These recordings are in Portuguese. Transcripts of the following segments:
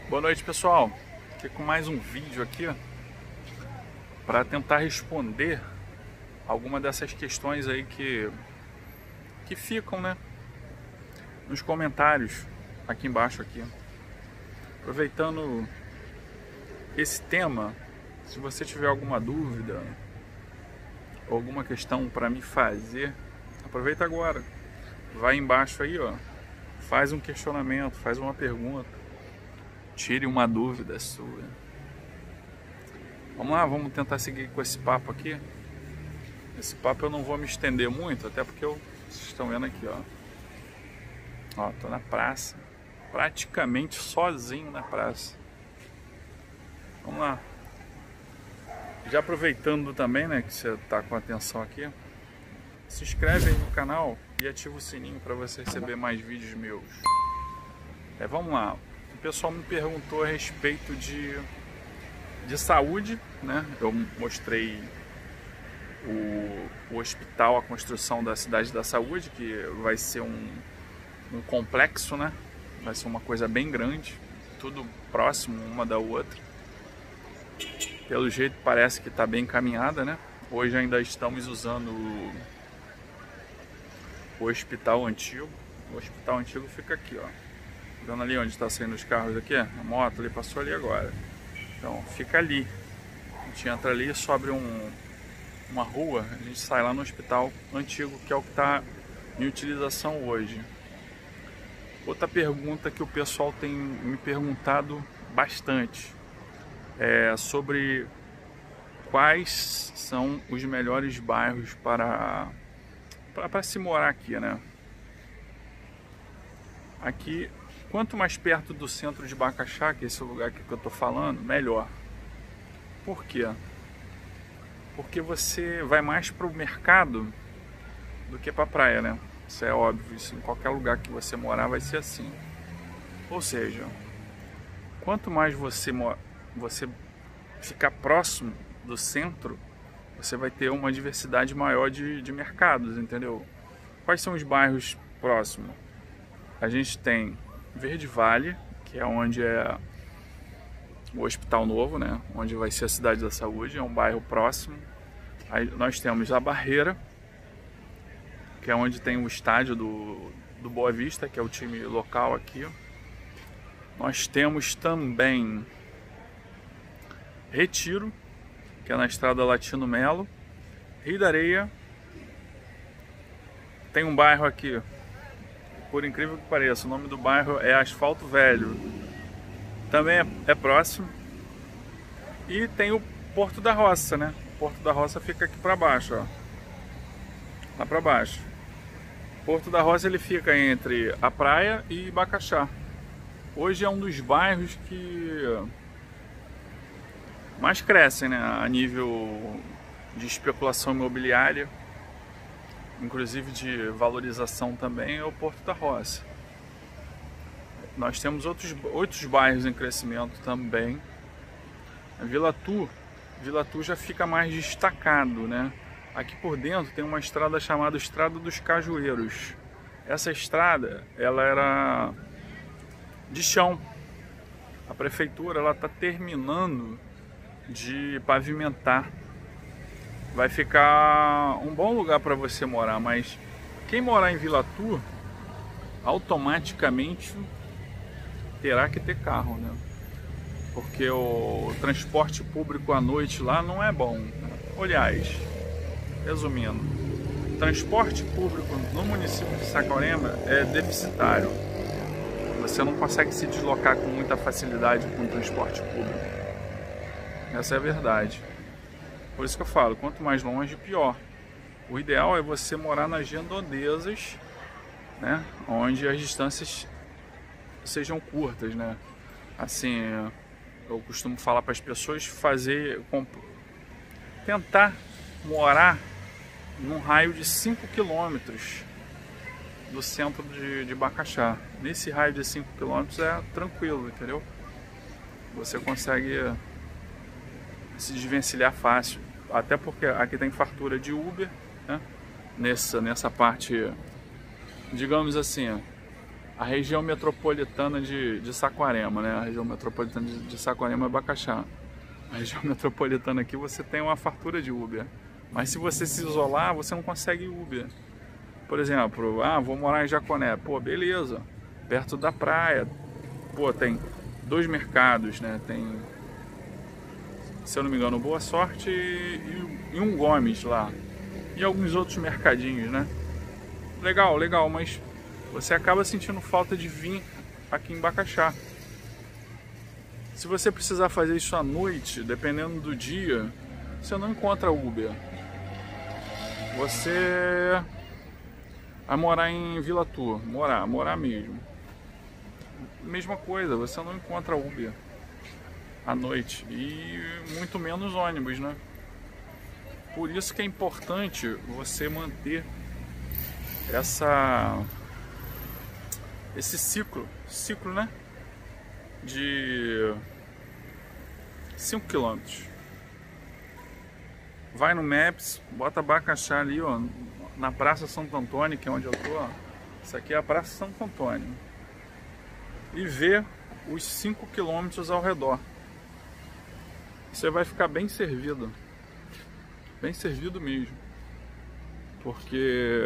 Boa noite, pessoal. Aqui com mais um vídeo aqui para tentar responder alguma dessas questões aí que ficam, né, nos comentários aqui embaixo aqui. Aproveitando esse tema, se você tiver alguma dúvida ou alguma questão para me fazer, aproveita agora. Vai embaixo aí, ó. Faz um questionamento, faz uma pergunta. Tire uma dúvida sua. Vamos lá, vamos tentar seguir com esse papo aqui. Esse papo eu não vou me estender muito, até porque vocês estão vendo aqui, ó. Ó, tô na praça. Praticamente sozinho na praça. Vamos lá. Já aproveitando também, né, que você tá com atenção aqui, se inscreve aí no canal e ativa o sininho para você receber mais vídeos meus. Vamos lá. O pessoal me perguntou a respeito de saúde, né? Eu mostrei o hospital, a construção da Cidade da Saúde, que vai ser um complexo, né? Vai ser uma coisa bem grande, tudo próximo uma da outra. Pelo jeito parece que está bem encaminhada, né? Hoje ainda estamos usando o hospital antigo. O hospital antigo fica aqui, ó. Vendo ali onde está saindo os carros aqui? A moto ali passou ali agora. Então fica ali. A gente entra ali, sobe uma rua, a gente sai lá no hospital antigo, que é o que está em utilização hoje. Outra pergunta que o pessoal tem me perguntado bastante é sobre quais são os melhores bairros para se morar aqui, né? Aqui, quanto mais perto do centro de Bacaxá, que é esse lugar aqui que eu tô falando, melhor. Por quê? Porque você vai mais para o mercado do que para a praia, né? Isso é óbvio, isso em qualquer lugar que você morar vai ser assim. Ou seja, quanto mais você ficar próximo do centro, você vai ter uma diversidade maior de mercados, entendeu? Quais são os bairros próximos? A gente tem Verde Vale, que é onde é o Hospital Novo, né? Onde vai ser a Cidade da Saúde, é um bairro próximo. Aí nós temos a Barreira, que é onde tem o estádio do Boa Vista, que é o time local aqui. Nós temos também Retiro, que é na estrada Latino Melo. Rio da Areia. Tem um bairro aqui, por incrível que pareça, o nome do bairro é Asfalto Velho. Também é próximo. E tem o Porto da Roça, né? O Porto da Roça fica aqui para baixo, ó. Lá para baixo. Porto da Roça ele fica entre a praia e Bacaxá. Hoje é um dos bairros que mais crescem, né? A nível de especulação imobiliária, inclusive de valorização também, é o Porto da Roça. Nós temos outros bairros em crescimento também. A Vila Tu já fica mais destacado, né? Aqui por dentro tem uma estrada chamada Estrada dos Cajueiros. Essa estrada, ela era de chão. A prefeitura ela está terminando de pavimentar. Vai ficar um bom lugar para você morar, mas quem morar em Vila Tu automaticamente terá que ter carro, né? Porque o transporte público à noite lá não é bom. Aliás, resumindo, o transporte público no município de Saquarema é deficitário. Você não consegue se deslocar com muita facilidade com o transporte público. Essa é a verdade. Por isso que eu falo, quanto mais longe, pior. O ideal é você morar nas redondezas, né, onde as distâncias sejam curtas, né? Assim, eu costumo falar para as pessoas tentar morar num raio de 5 quilômetros do centro de Bacaxá. Nesse raio de 5 quilômetros é tranquilo, entendeu? Você consegue se desvencilhar fácil, até porque aqui tem fartura de Uber, né? Nessa parte, digamos assim, a região metropolitana de Saquarema, né? A região metropolitana de Saquarema é Bacaxá. A região metropolitana aqui você tem uma fartura de Uber. Mas se você se isolar, você não consegue Uber. Por exemplo, vou morar em Jaconé. Pô, beleza. Perto da praia. Pô, tem 2 mercados, né? Tem, se eu não me engano, Boa Sorte e um Gomes lá. E alguns outros mercadinhos, né? Legal, legal, mas você acaba sentindo falta de vir aqui em Bacaxá. Se você precisar fazer isso à noite, dependendo do dia, você não encontra Uber. Você vai morar em Vila Tour, morar mesmo. Mesma coisa, você não encontra Uber à noite e muito menos ônibus, né? Por isso que é importante você manter esse ciclo, né? De 5 km. Vai no Maps, bota Bacaxá ali, ó, na Praça Santo Antônio, que é onde eu tô, ó. Isso aqui é a Praça Santo Antônio. E vê os 5 km ao redor. Você vai ficar bem servido. Bem servido mesmo. Porque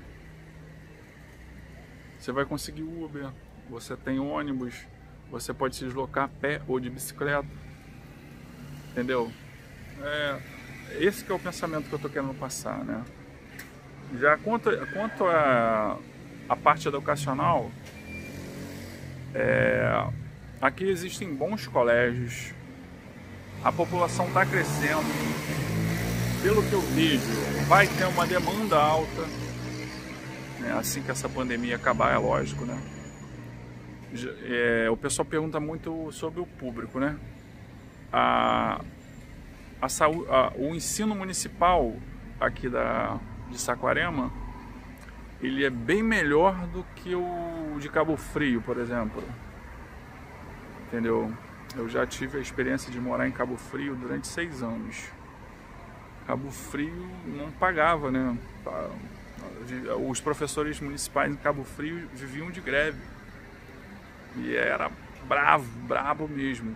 você vai conseguir Uber, você tem ônibus, você pode se deslocar a pé ou de bicicleta. Entendeu? Esse que é o pensamento que eu tô querendo passar, né? Já quanto a parte educacional, aqui existem bons colégios, a população está crescendo, pelo que eu vejo, vai ter uma demanda alta, né? Assim que essa pandemia acabar, é lógico, né? O pessoal pergunta muito sobre o público, né? O ensino municipal aqui de Saquarema, ele é bem melhor do que o de Cabo Frio, por exemplo. Entendeu? Eu já tive a experiência de morar em Cabo Frio durante 6 anos. Cabo Frio não pagava, né? Os professores municipais em Cabo Frio viviam de greve. E era brabo mesmo.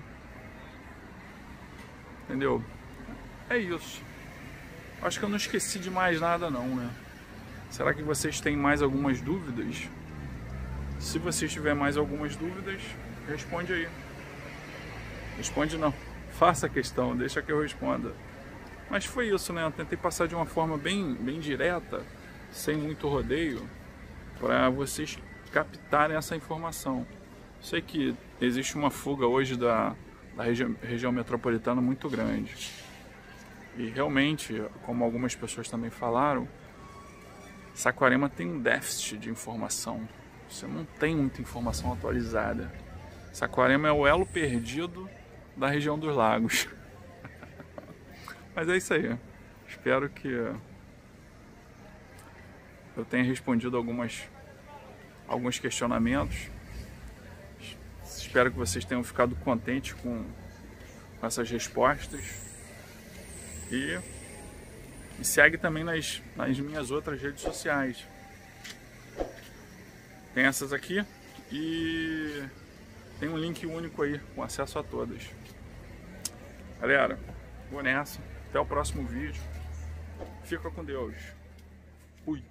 Entendeu? É isso. Acho que eu não esqueci de mais nada não, né? Será que vocês têm mais algumas dúvidas? Se vocês tiverem mais algumas dúvidas, responde aí. Responde não. Faça a questão, deixa que eu responda. Mas foi isso, né? Eu tentei passar de uma forma bem direta, sem muito rodeio, para vocês captarem essa informação. Sei que existe uma fuga hoje da região metropolitana muito grande. E realmente, como algumas pessoas também falaram, Saquarema tem um déficit de informação. Você não tem muita informação atualizada. Saquarema é o elo perdido da região dos lagos. Mas é isso aí. Espero que eu tenha respondido alguns questionamentos. Espero que vocês tenham ficado contentes com essas respostas. E me segue também nas minhas outras redes sociais. Tem essas aqui e tem um link único aí com acesso a todas. Galera, vou nessa. Até o próximo vídeo. Fica com Deus. Fui.